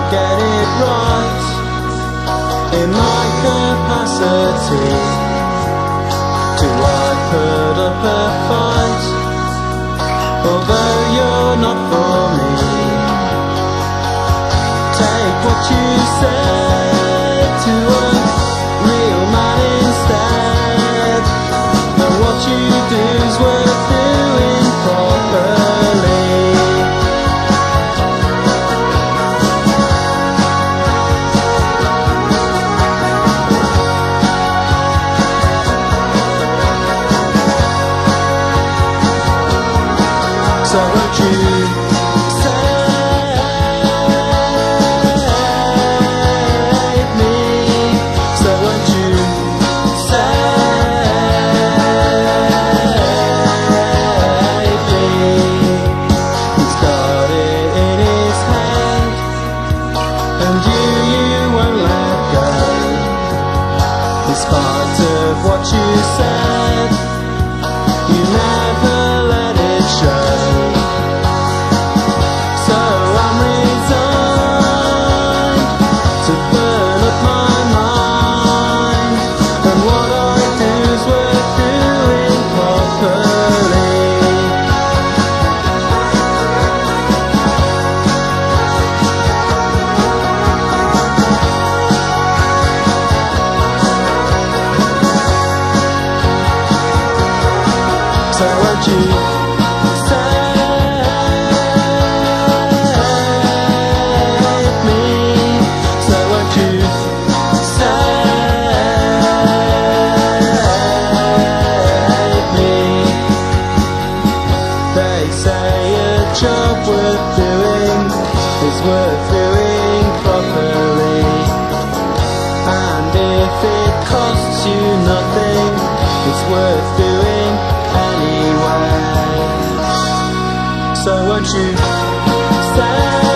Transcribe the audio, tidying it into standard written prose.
get it right in my capacity. Do I put up a fight, although you're not for me? Take what you said to a real man instead, and what you do's worth doing properly. So won't you save me? So won't you save me? He's got it in his hand, and you won't let go. In spite of what you said, you never let it show. So won't you save me? So won't you save me? They say a job worth doing is worth doing properly, and if it costs you nothing, it's worth doing anyway. So won't you say